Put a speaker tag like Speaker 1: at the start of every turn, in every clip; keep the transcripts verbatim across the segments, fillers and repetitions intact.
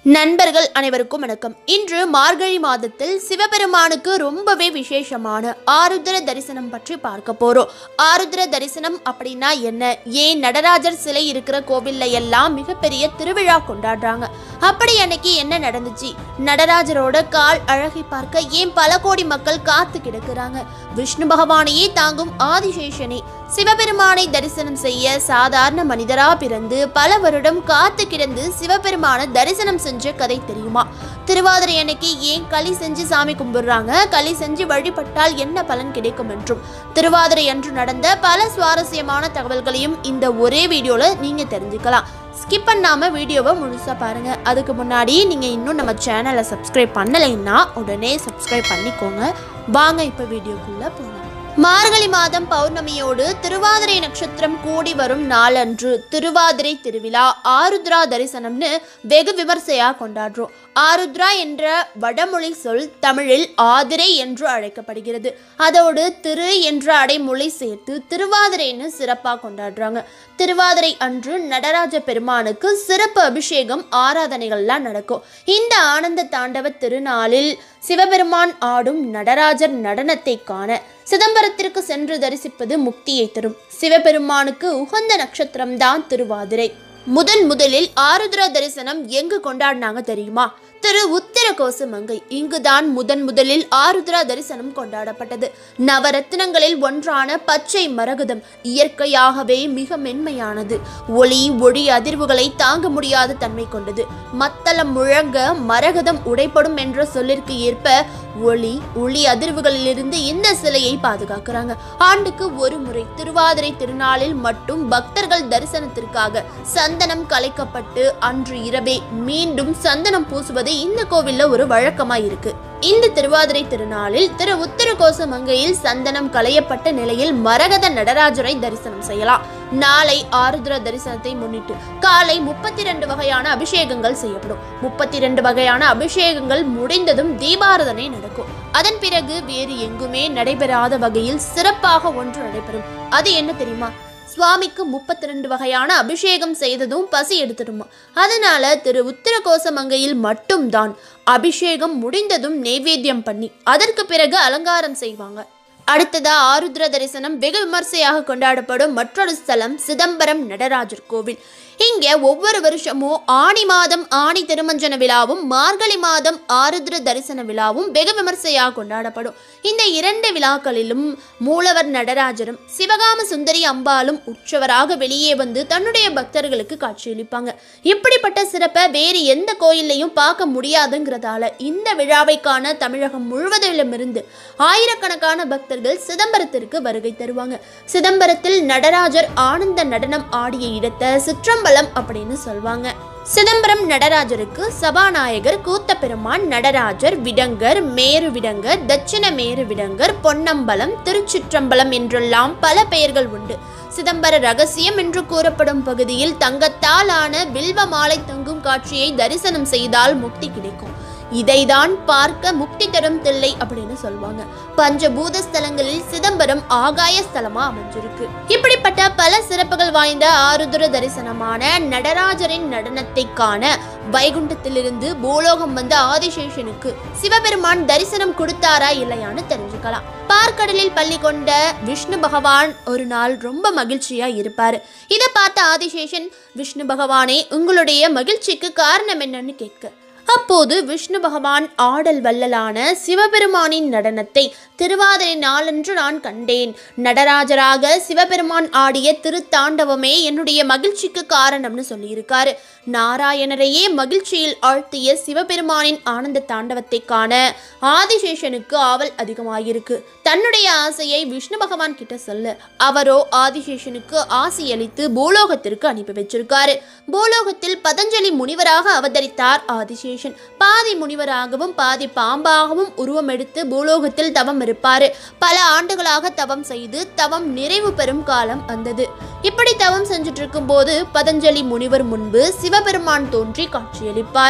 Speaker 1: நண்பர்கள் அனைவருக்கும் வணக்கம். இன்று மார்கழி மாதத்தில் சிவபெருமானுக்கு ரொம்பவே விசேஷமான ஆருத்ர தரிசனம் பற்றி பார்க்க போறோம். ஆருத்ர தரிசனம் அப்படின்னா என்ன? ஏன் நடராஜர் சிலை இருக்கிற கோவில்ல எல்லாம் மிகப்பெரிய திருவிழா கொண்டாடுறாங்க? அப்படி அன்னைக்கு என்ன நடந்துச்சு? நடராஜரோட கால் அழகை பார்க்க ஏன் பல கோடி மக்கள் காத்து கிடக்குறாங்க? விஷ்ணு பகவானையே தாங்கும் ஆதிசேஷனை சிவபெருமானை தரிசனம் செய்ய சாதாரண மனிதரா பிறந்து பல வருடம் காத்து கிடந்து சிவபெருமான தரிசனம் செஞ்ச கதை தெரியுமா? திருவாதிரை அன்னைக்கு ஏன் களி செஞ்சு சாமி கும்பிடுறாங்க? களி செஞ்சு வழிபட்டால் என்ன பலன் கிடைக்கும் என்றும் திருவாதிரை அன்று நடந்த பல சுவாரஸ்யமான தகவல்களையும் இந்த ஒரே வீடியோல நீங்க தெரிஞ்சுக்கலாம். ஸ்கிப் பண்ணாம வீடியோவை முழுசா பாருங்க. அதுக்கு முன்னாடி நீங்க இன்னும் நம்ம சேனலை சப்ஸ்கிரைப் பண்ணலைன்னா உடனே சப்ஸ்கிரைப் பண்ணிக்கோங்க. வாங்க இப்ப வீடியோக்குள்ள போகலாம். மார்கழி மாதம் பௌர்ணமியோடு திருவாதிரை நட்சத்திரம் கூடி வரும் நாளன்று திருவாதிரை திருவிழா ஆருத்ரா தரிசனம்னு வெகு விமர்சையா கொண்டாடுறோம். ஆருத்ரா என்ற வடமொழி சொல் தமிழில் ஆதிரை என்று அழைக்கப்படுகிறது. அதோடு திரு என்ற அடைமொழி சேர்த்து திருவாதிரைன்னு சிறப்பா கொண்டாடுறாங்க. திருவாதிரை அன்று நடராஜ பெருமானுக்கு சிறப்பு அபிஷேகம் ஆராதனைகள்லாம் நடக்கும். இந்த ஆனந்த தாண்டவ திருநாளில் சிவபெருமான் ஆடும் நடராஜர் நடனத்தை காண சிதம்பரத்திற்கு சென்று தரிசிப்பது முக்தியை தரும். சிவபெருமானுக்கு உகந்த நட்சத்திரம் தான் திருவாதிரை. முதன் முதலில் ஆருத்ரா தரிசனம் எங்கு கொண்டாடினாங்க தெரியுமா? திரு உத்திரகோச மங்கை. இங்குதான் முதன் முதலில் ஆருத்ரா தரிசனம் கொண்டாடப்பட்டது. நவரத்னங்களில் ஒன்றான பச்சை மரகதம் இயற்கையாகவே மிக மென்மையானது. ஒளி ஒளி அதிர்வுகளை தாங்க முடியாத தன்மை கொண்டது. மத்தளம் முழங்க மரகதம் உடைப்படும் என்ற சொல்லிற்கு ஏற்ப ஒளி ஒளி அதிர்வுகளிலிருந்து இந்த சிலையை பாதுகாக்கிறாங்க. ஆண்டுக்கு ஒரு முறை திருவாதிரை திருநாளில் மட்டும் பக்தர்கள் தரிசனத்திற்காக சந்தனம் கலைக்கப்பட்டு அன்று இரவே மீண்டும் சந்தனம் பூசுவது இந்த கோவில்ல ஒரு வழக்கமா இருக்கு. இந்த திருவாதிரை திருநாளில் திரு உத்திரகோச மங்கையில் சந்தனம் களையப்பட்ட நிலையில் மரகத நடராஜரை தரிசனம் செய்யலாம். நாளை ஆருத்ர தரிசனத்தை முன்னிட்டு காலை முப்பத்தி இரண்டு வகையான அபிஷேகங்கள் செய்யப்படும். முப்பத்தி இரண்டு வகையான அபிஷேகங்கள் முடிந்ததும் தீபாராதனை நடக்கும். அதன் பிறகு வேறு எங்குமே நடைபெறாத வகையில் சிறப்பாக ஒன்று நடைபெறும். அது என்ன தெரியுமா? சுவாமிக்கு முப்பத்தி ரெண்டு வகையான அபிஷேகம் செய்ததும் பசி எடுத்துடுமா. அதனால திரு உத்திரகோச மங்கையில் மட்டும்தான் அபிஷேகம் முடிந்ததும் நைவேத்தியம் பண்ணி அதற்கு பிறகு அலங்காரம் செய்வாங்க. அடுத்ததா ஆருத்ர தரிசனம் வெகு விமர்சையாக கொண்டாடப்படும் மற்றொரு ஸ்தலம் சிதம்பரம் நடராஜர் கோவில். இங்க ஒவ்வொரு வருஷமும் ஆணி மாதம் ஆணி திருமஞ்சன விழாவும் மார்கழி மாதம் ஆருத்ர தரிசன விழாவும் வெகு விமர்சையாக கொண்டாடப்படும். இந்த இரண்டு விழாக்களிலும் மூலவர் நடராஜரும் சிவகாம சுந்தரி அம்பாலும் உற்சவராக வெளியே வந்து தன்னுடைய பக்தர்களுக்கு காட்சியளிப்பாங்க. இப்படிப்பட்ட சிறப்பை வேறு எந்த கோயிலையும் பார்க்க முடியாதுங்கிறதால இந்த விழாவை காண தமிழகம் முழுவதிலுமிருந்து ஆயிரக்கணக்கான பக்தர்கள் சிதம்பரத்திற்கு வருகை தருவாங்க. சிதம்பரத்தில் நடராஜர் ஆனந்த நடனம் ஆடிய இடத்தை சிற்றம்பலம் அப்படின்னு சொல்வாங்க. சிதம்பரம் நடராஜருக்கு சபாநாயகர், கூத்த பெருமான், நடராஜர், விடங்கர், மேரு விடங்கர், தட்சிண மேரு விடங்கர், பொன்னம்பலம், திருச்சிற்றம்பலம் என்றெல்லாம் பல பெயர்கள் உண்டு. சிதம்பர ரகசியம் என்று கூறப்படும் பகுதியில் தங்கத்தால் ஆன வில்வ மாலை தொங்கும் காட்சியை தரிசனம் செய்தால் முக்தி கிடைக்கும். இதைதான் பார்க்க முக்தி தரும் தில்லை அப்படின்னு சொல்லுவாங்க. பஞ்சபூத ஸ்தலங்களில் சிதம்பரம் ஆகாய ஸ்தலமா அமைஞ்சிருக்கு. இப்படிப்பட்ட பல சிறப்புகள் வாய்ந்த ஆருத்ர தரிசனமான நடராஜரின் நடனத்தை காண வைகுண்டத்திலிருந்து பூலோகம் வந்த ஆதிசேஷனுக்கு சிவபெருமான் தரிசனம் கொடுத்தாரா இல்லையான்னு தெரிஞ்சுக்கலாம். பார்க்கடலில் பள்ளி கொண்ட விஷ்ணு பகவான் ஒரு நாள் ரொம்ப மகிழ்ச்சியா இருப்பாரு. இதை பார்த்த ஆதிசேஷன், விஷ்ணு பகவானே, உங்களுடைய மகிழ்ச்சிக்கு காரணம் என்னன்னு கேட்க, அப்போது விஷ்ணு பகவான் ஆடல் வல்லலான சிவபெருமானின் நடனத்தை திருவாதிரை நாளன்று நான் கண்டேன். நடராஜராக சிவபெருமான் ஆடிய திருத்தாண்டவமே என்னுடைய மகிழ்ச்சிக்கு காரணம்னு சொல்லியிருக்காரு. நாராயணரையே மகிழ்ச்சியில் ஆழ்த்திய சிவபெருமானின் ஆனந்த தாண்டவத்தை காண ஆதிசேஷனுக்கு ஆவல் அதிகமாயிருக்கு. தன்னுடைய ஆசையை விஷ்ணு பகவான் கிட்ட சொல்ல அவரோ ஆதிசேஷனுக்கு ஆசையளித்து பூலோகத்திற்கு அனுப்பி வச்சிருக்காரு. பூலோகத்தில் பதஞ்சலி முனிவராக அவதரித்தார் ஆதிசேஷன். பாதி முனிவராகவும் பாதி பாம்பாகவும் உருவம் எடுத்து பூலோகத்தில் தவம் இருப்பாரு. பல ஆண்டுகளாக தவம் செய்து தவம் நிறைவு பெறும் காலம் வந்தது. இப்படி தவம் செஞ்சுட்டு இருக்கும் போது பதஞ்சலி முனிவர் முன்பு சிவபெருமான் தோன்றி காட்சியளிப்பாரு.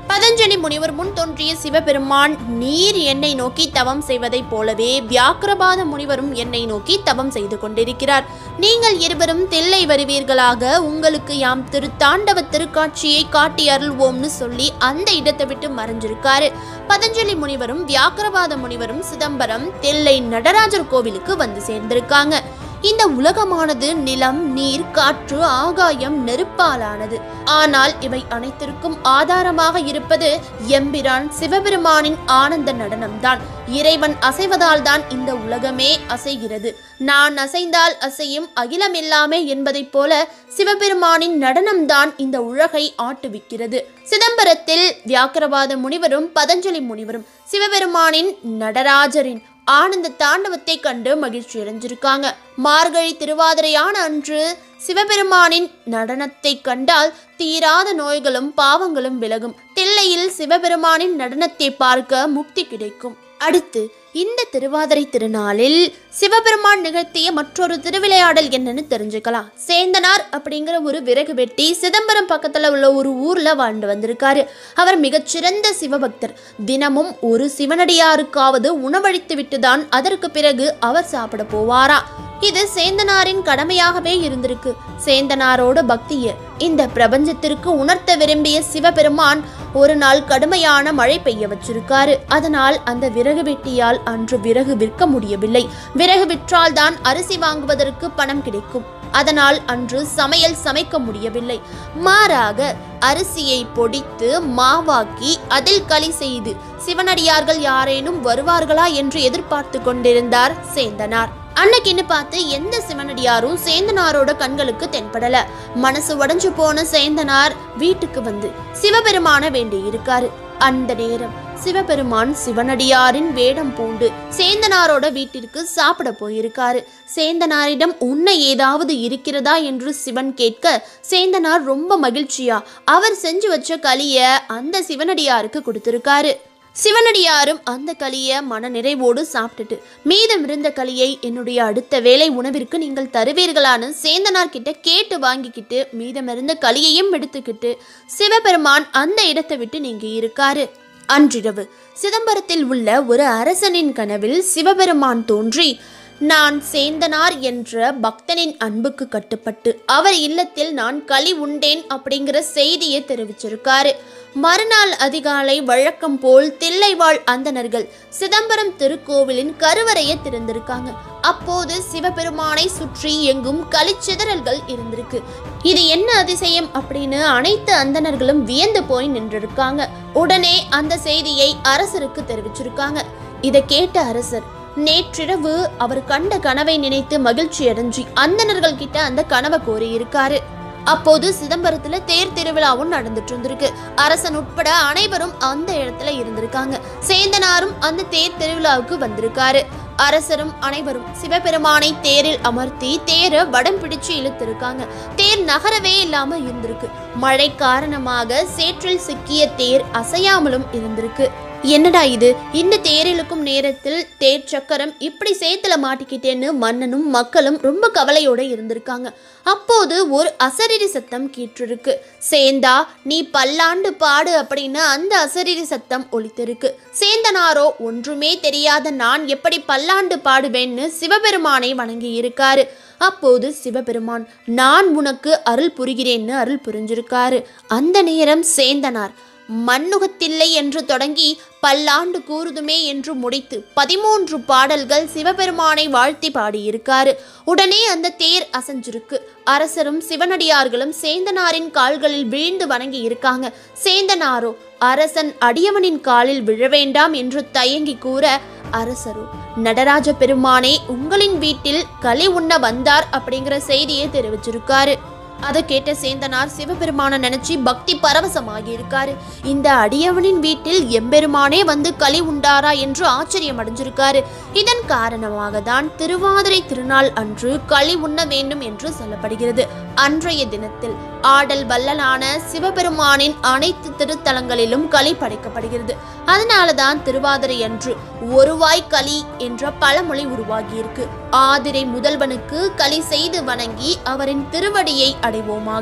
Speaker 1: பதஞ்சலி முனிவர் முன் தோன்றிய சிவபெருமான் நீர் என்னை நோக்கி தவம் செய்வதைப் போலவே வியாக்கிரபாத முனிவரும் என்னை நோக்கி தவம் செய்து கொண்டிருக்கிறார். நீங்கள் இருவரும் தில்லை வருவீர்களாக, உங்களுக்கு யாம் திருத்தாண்டவ திருக்காட்சியை காட்டி அருள்வோம்னு சொல்லி அந்த இடத்தை விட்டு மறைஞ்சிருக்காரு. பதஞ்சலி முனிவரும் வியாக்கிரபாத முனிவரும் சிதம்பரம் தில்லை நடராஜர் கோவிலுக்கு வந்து சேர்ந்திருக்காங்க. இந்த உலகமானது நிலம், நீர், காற்று, ஆகாயம், நெருப்பாலானது. ஆனால் இவை அனைத்திற்கும் ஆதாரமாக இருப்பது எம்பிரான் சிவபெருமானின் ஆனந்த நடனம்தான். இறைவன் அசைவதால் தான் இந்த உலகமே அசைகிறது. நான் அசைந்தால் அசையும் அகிலம் எல்லாமே என்பதைப் போல சிவபெருமானின் நடனம்தான் இந்த உலகை ஆட்டுவிக்கிறது. சிதம்பரத்தில் வியாக்கிரபாத முனிவரும் பதஞ்சலி முனிவரும் சிவபெருமானின் நடராஜரின் ஆனந்த தாண்டவத்தை கண்டு மகிழ்ச்சி அடைஞ்சிருக்காங்க. மார்கழி திருவாதிரையான அன்று சிவபெருமானின் நடனத்தை கண்டால் தீராத நோய்களும் பாவங்களும் விலகும். தில்லையில் சிவபெருமானின் நடனத்தை பார்க்க முக்தி கிடைக்கும். அடுத்து இந்த திருவாதிரை திருநாளில் சிவபெருமான் நிகழ்த்திய மற்றொரு திருவிளையாடல் என்னன்னு தெரிஞ்சுக்கலாம். சேந்தனார் அப்படிங்கிற ஒரு விறகு வெட்டி சிதம்பரம் பக்கத்துல உள்ள ஒரு ஊர்ல வாழ்ந்து வந்திருக்காரு. அவர் மிகச்சிறந்த சிவபக்தர். தினமும் ஒரு சிவனடியாருக்காவது உணவளித்து விட்டுதான் அதற்கு பிறகு அவர் சாப்பிட போவாரா. இது சேந்தனாரின் கடமையாகவே இருந்திருக்கு. சேந்தனாரோட பக்தியை இந்த பிரபஞ்சத்திற்கு உணர்த்த விரும்பிய சிவபெருமான் ஒரு நாள் கடுமையான மழை பெய்ய வச்சிருக்காரு. அதனால் அந்த விறகு வெட்டியால் அன்று விறகு விற்க முடியவில்லை. விறகு விற்றால் தான் அரிசி வாங்குவதற்கு பணம் கிடைக்கும். அதனால் அன்று சமையல் சமைக்க முடியவில்லை. மாறாக அரிசியை பொடித்து மாவாக்கி அதில் களி செய்து சிவனடியார்கள் யாரேனும் வருவார்களா என்று எதிர்பார்த்து கொண்டிருந்தார் சேந்தனார். அன்னைக்குன்னு பார்த்து எந்த சிவனடியாரும் சேந்தனாரோட கண்களுக்கு தென்படல. மனசு உடைஞ்சு போன சேந்தனார் வீட்டுக்கு வந்து சிவபெருமான வேண்டி இருக்காரு. அந்த நேரம் சிவபெருமான் சிவனடியாரின் வேடம் பூண்டு சேந்தனாரோட வீட்டிற்கு சாப்பிட போயிருக்காரு. சேந்தனாரிடம் உன்னை ஏதாவது இருக்கிறதா என்று சிவன் கேட்க சேந்தனார் ரொம்ப மகிழ்ச்சியா அவர் செஞ்சு வச்ச களிய அந்த சிவனடியாருக்கு கொடுத்திருக்காரு. சிவனடியாரும் அந்த களியை மன நிறைவோடு சாப்பிட்டுட்டு மீதம் இருந்த களியை என்னுடைய அடுத்த வேளை உணவிற்கு நீங்கள் தருவீர்களான்னு சேந்தனார் கிட்ட கேட்டு வாங்கிக்கிட்டு மீதம் இருந்த களியையும் எடுத்துக்கிட்டு சிவபெருமான் அந்த இடத்தை விட்டு நீங்க இருக்காரு. அன்றிரவு சிதம்பரத்தில் உள்ள ஒரு அரசனின் கனவில் சிவபெருமான் தோன்றி, நான் சேந்தனார் என்ற பக்தனின் அன்புக்கு கட்டுப்பட்டு அவர் இல்லத்தில் நான் களி உண்டேன் அப்படிங்கிற செய்தியை தெரிவிச்சிருக்காரு. மறுநாள் அதிகாலை வழக்கம் போல் தில்லைவாழ் அந்தணர்கள் சிதம்பரம் திருக்கோவிலின் கருவறையை திறந்திருக்காங்க. அப்போது சிவபெருமானை சுற்றி எங்கும் களிச்சிதறல்கள் இருந்திருக்கு. இது என்ன அதிசயம் அப்படின்னு அனைத்து அந்தணர்களும் வியந்து போய் நின்றிருக்காங்க. உடனே அந்த செய்தியை அரசருக்கு தெரிவிச்சிருக்காங்க. இதை கேட்ட அரசர் நேற்றிரவு அவர் கண்ட கனவை நினைத்து மகிழ்ச்சி அடைஞ்சி அந்தணர்கள் கிட்ட அந்த கனவை கோரி இருக்காரு. அப்போது சிதம்பரத்துல தேர் திருவிழாவும் நடந்துட்டு இருந்திருக்கு. அரசன் உட்பட அனைவரும் அந்த இடத்துல இருந்திருக்காங்க. சேந்தனாரும் அந்த தேர் திருவிழாவுக்கு வந்திருக்காரு. அரசரும் அனைவரும் சிவபெருமானை தேரில் அமர்த்தி தேரை வடம் பிடிச்சு இழுத்திருக்காங்க. தேர் நகரவே இல்லாம இருந்திருக்கு. மழை காரணமாக சேற்றில் சிக்கிய தேர் அசையாமலும் இருந்திருக்கு. என்னடா இது, இந்த தேரிலுக்கும் நேரத்தில் தேர் சக்கரம் இப்படி சேத்துல மாட்டிக்கிட்டேன்னு மன்னனும் மக்களும் ரொம்ப கவலையோட இருந்திருக்காங்க. அப்போது ஒரு அசரீரி சத்தம் கேட்டிருக்கு. சேந்தா நீ பல்லாண்டு பாடு அப்படின்னு அந்த அசரீரி சத்தம் ஒலித்திருக்கு. சேந்தனாரோ ஒன்றுமே தெரியாத நான் எப்படி பல்லாண்டு பாடுவேன்னு சிவபெருமானை வணங்கி இருக்காரு. அப்போது சிவபெருமான் நான் உனக்கு அருள் புரிகிறேன்னு அருள் புரிஞ்சிருக்காரு. அந்த நேரம் சேந்தனார் மண்ணுகத்தில்லை என்று தொடங்கி பல்லாண்டு கூறுதுமே என்று முடித்து பதிமூன்று பாடல்கள் சிவபெருமானை வாழ்த்தி பாடியிருக்காரு. உடனே அந்த தேர் அசைஞ்சிருக்கு. அரசரும் சிவனடியார்களும் சேந்தனாரின் கால்களில் வீழ்ந்து வணங்கி இருக்காங்க. சேந்தனாரோ அரசன் அடியவனின் காலில் விழ வேண்டாம் என்று தயங்கி கூற, அரசரோ நடராஜ பெருமானே உங்களின் வீட்டில் களி உண்ண வந்தார் அப்படிங்கிற செய்தியை தெரிவிச்சிருக்காரு. அதை கேட்ட சேந்தனார் சிவபெருமான நினைச்சு பக்தி பரவசமாகி இருக்காரு. இந்த அடியவனின் வீட்டில் எம்பெருமானே வந்து களி உண்டாரா என்று ஆச்சரியம் அடைஞ்சிருக்காரு. இதன் காரணமாக தான் திருவாதிரை திருநாள் அன்று களி உண்ண வேண்டும் என்று சொல்லப்படுகிறது. அன்றைய தினத்தில் ஆடல் வல்லலான சிவபெருமானின் அனைத்து திருத்தலங்களிலும் களி படைக்கப்படுகிறது. அதனாலதான் திருவாதிரை அன்று ஒருவாய் களி என்ற பழமொழி உருவாகியிருக்கு. ஆதிரை முதல்வனுக்கு களி செய்து வணங்கி அவரின் திருவடியை அடைவோமாக.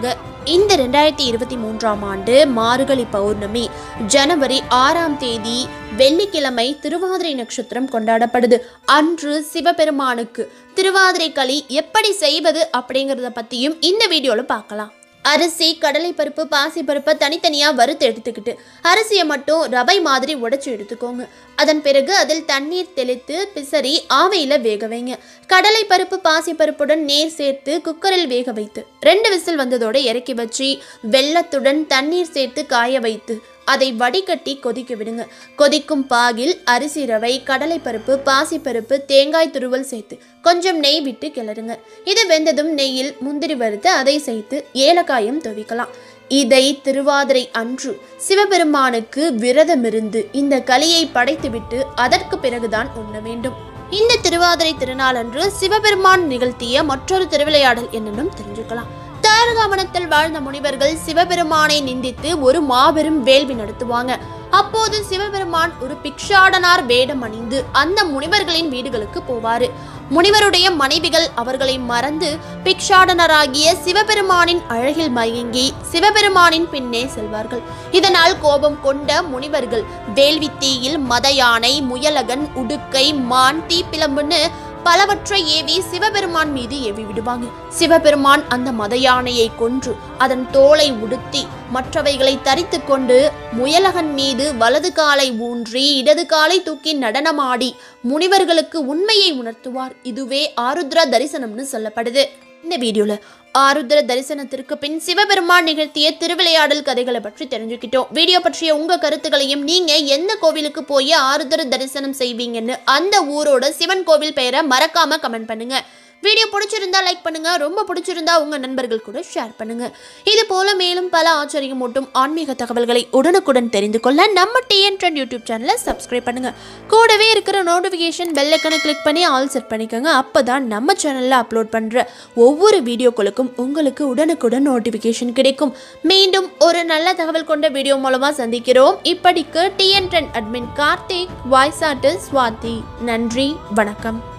Speaker 1: இந்த ரெண்டாயிரத்தி இருபத்தி மூன்றாம் ஆண்டு மார்கழி பௌர்ணமி ஜனவரி ஆறாம் தேதி வெள்ளிக்கிழமை திருவாதிரை நட்சத்திரம் கொண்டாடப்படுது. அன்று சிவபெருமானுக்கு திருவாதிரை களி எப்படி செய்வது அப்படிங்கிறத பற்றியும் இந்த வீடியோவில் பார்க்கலாம். அரிசி, கடலைப்பருப்பு, பாசிப்பருப்பை தனித்தனியாக வறுத்து எடுத்துக்கிட்டு அரிசியை மட்டும் ரவை மாதிரி உடைச்சி எடுத்துக்கோங்க. அதன் பிறகு அதில் தண்ணீர் தெளித்து பிசறி ஆவையில் வேக வைங்க. கடலைப்பருப்பு, பாசிப்பருப்புடன் நீர் சேர்த்து குக்கரில் வேக வைத்து ரெண்டு விசில் வந்ததோடு இறக்கி வச்சு வெல்லத்துடன் தண்ணீர் சேர்த்து காய வைத்து அதை வடிகட்டி கொதிக்க விடுங்க. கொதிக்கும் பாகில் அரிசி, ரவை, கடலைப்பருப்பு, பாசிப்பருப்பு, தேங்காய் துருவல் சேர்த்து கொஞ்சம் நெய் விட்டு கிளறுங்க. இது வெந்ததும் நெய்யில் முந்திரி வறுத்து அதை சேர்த்து ஏலக்காயும் துவிக்கலாம். இதை திருவாதிரை அன்று சிவபெருமானுக்கு விரதமிருந்து இந்த களியை படைத்துவிட்டு அதற்கு பிறகுதான் உண்ண வேண்டும். இந்த திருவாதிரை திருநாள் அன்று சிவபெருமான் நிகழ்த்திய மற்றொரு திருவிளையாடல் என்னன்னு தெரிஞ்சுக்கலாம். தாரகாவனத்தில் வாழ்ந்த முனிவர்கள் சிவபெருமானை நிந்தித்து ஒரு மாபெரும் வேள்வி நடத்துவாங்க. அப்போது சிவபெருமான் ஒரு பிக்ஷாடனார் வேடம் அணிந்து அந்த முனிவர்களின் வீடுகளுக்கு போவாரு. முனிவருடைய மனைவிகள் அவர்களை மறந்து பிக்ஷாடனராகிய சிவபெருமானின் அழகில் மயங்கி சிவபெருமானின் பின்னே செல்வார்கள். இதனால் கோபம் கொண்ட முனிவர்கள் வேள்வி தீயில் மத யானை, முயலகன், உடுக்கை, மான், தீப்பிளம்புன்னு பலவற்றை ஏவி சிவபெருமான் மீது ஏவி விடுவாங்க. சிவபெருமான் அந்த மத யானையை கொன்று அதன் தோலை உடுத்தி மற்றவைகளை தரித்து கொண்டு முயலகன் மீது வலது காலை ஊன்றி இடது காலை தூக்கி நடனமாடி முனிவர்களுக்கு உண்மையை உணர்த்துவார். இதுவே ஆருத்ரா தரிசனம்னு சொல்லப்படுது. இந்த வீடியோல ஆருத்ர தரிசனத்திற்கு பின் சிவபெருமான் நிகழ்த்திய திருவிளையாடல் கதைகளை பற்றி தெரிஞ்சுக்கிட்டோம். வீடியோ பற்றிய உங்க கருத்துக்களையும், நீங்க எந்த கோவிலுக்கு போய் ஆருத்ர தரிசனம் செய்வீங்கன்னு அந்த ஊரோட சிவன் கோவில் பெயரை மறக்காம கமெண்ட் பண்ணுங்க. வீடியோ பிடிச்சிருந்தா லைக் பண்ணுங்க, ரொம்ப பிடிச்சிருந்தா உங்க நண்பர்கள் கூட ஷேர் பண்ணுங்க. இது போல மேலும் பல ஆச்சரியமூட்டும் ஆன்மீக தகவல்களை உடனுக்குடன் தெரிந்து கொள்ள நம்ம டிஎன் ட்ரெண்ட் யூடியூப் சேனலை சப்ஸ்கிரைப் பண்ணுங்க. கூடவே இருக்கிற நோட்டிஃபிகேஷன் பெல் ஐகானை கிளிக் பண்ணி ஆல் செட் பண்ணிக்கோங்க. அப்பதான் நம்ம சேனல்ல அப்லோட் பண்ற ஒவ்வொரு வீடியோக்களுக்கும் உங்களுக்கு உடனுக்குடன் நோட்டிஃபிகேஷன் கிடைக்கும். மீண்டும் ஒரு நல்ல தகவல் கொண்ட வீடியோ மூலமா சந்திக்கிறோம். இப்படிக்கு TN trend admin Karthik, voice artist Swathi. நன்றி, வணக்கம்.